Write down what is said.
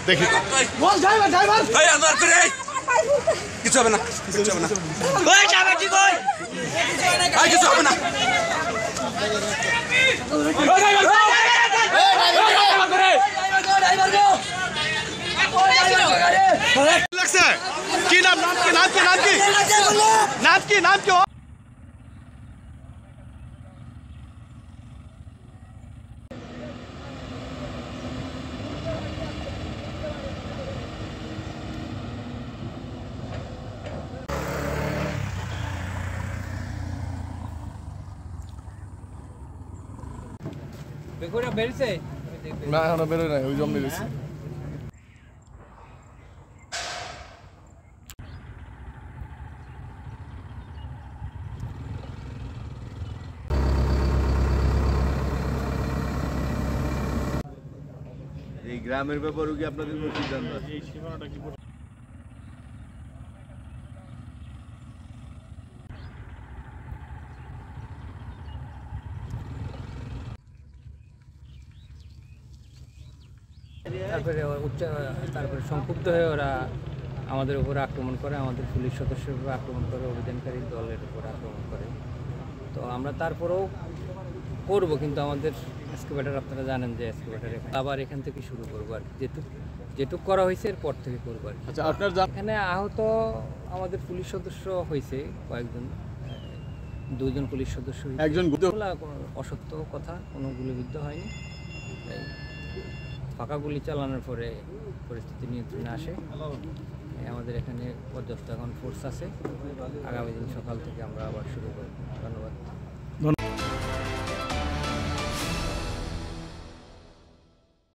দেখি কিছু হবে না, কিছু হবে না, কিছু হবে না। লাগছে কি নাম? নাম কি? নাম কি? নাম কি? নাম কি? নাম কি? বেগুনা বেরিয়েছে না এখনো বেরোয় নাই, ওই জন্য বেরিয়েছে। এই গ্রামের ব্যাপারেও কি আপনাদের কোনো সিদ্ধান্ত আছে? তারপরে সংক্ষুব্ধ হয়ে ওরা আমাদের উপর আক্রমণ করে, আমাদের পুলিশ সদস্যের উপর আক্রমণ করে, অভিযানকারী দলের উপর আক্রমণ করে। তো আমরা তারপরেও করব, কিন্তু আমাদের এক্সকাভেটর আপনারা জানেন যে এক্সকাভেটর আবার এখান থেকে শুরু করবো আর যেটুক করা হয়েছে এরপর থেকে করবো আর। আচ্ছা, আপনার এখানে আহত আমাদের পুলিশ সদস্য হয়েছে কয়েকজন, দুজন পুলিশ সদস্য, একজন অসত্য কথা, কোনো গুলিবিদ্ধ হয়নি। ফাঁকা গুলি চালানোর পরে পরিস্থিতি নিয়ন্ত্রণে আসে। আমাদের এখানে পর্যাপ্ত এখন ফোর্স আছে। আগামী দিন সকাল থেকে আমরা আবার শুরু করব। ধন্যবাদ।